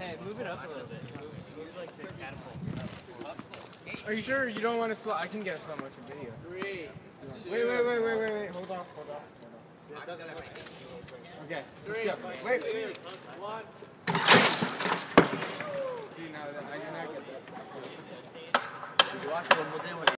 Yeah, move it up a little bit. Move like the catapult. Are you sure you don't want to slow? I can get a slow motion video. 3, 2. Wait. Hold off. It doesn't have Okay. 3, let's go. Wait. 2, 1. See, now I do not get that. Watch it one more day.